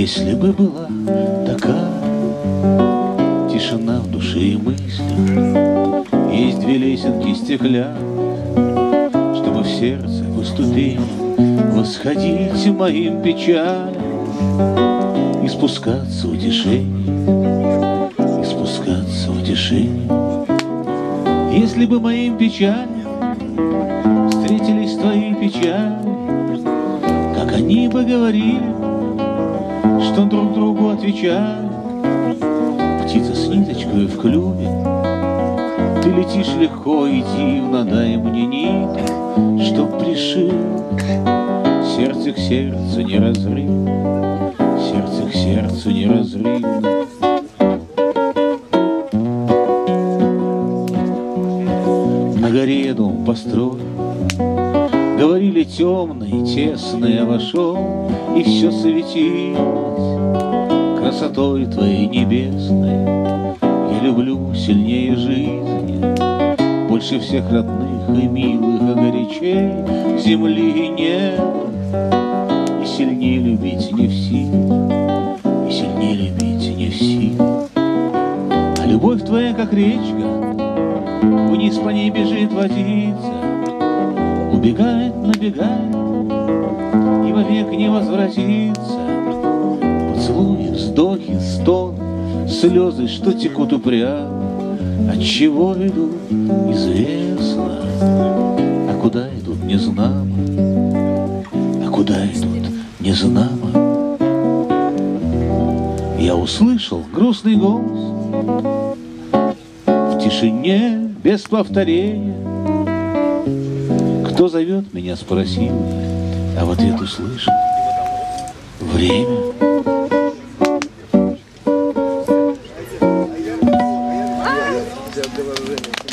Если бы была такая тишина в душе и мыслях, есть две лесенки стекляшных, чтобы в сердце по ступени восходить моим печалям и спускаться утешение, и спускаться утешение. Если бы моим печалям встретились твои печали, как они бы говорили, что друг другу отвечали. Птица с ниточкой в клюве, ты летишь легко и дивно, дай мне нить, чтоб пришить сердце к сердцу неразрывно, сердце к сердцу неразрывно. На горе дом построен, говорили темный, тесный, я вошел, и все светилось красотой твоей небесной. Я люблю сильнее жизни, больше всех родных и милых, а горячей земли и неба. И сильнее любить не в силах, и сильнее любить не в силах. А любовь твоя, как речка, вниз по ней бежит водица, убегает, набегает и вовек не возвратится. Поцелуи, вздохи, стоны, слезы, что текут упрямо, отчего идут, известно, а куда идут, не знамо, а куда идут, не знамо. Я услышал грустный голос в тишине без повторения. Кто зовет меня, спросил, а в ответ услышал: время. Для выражения.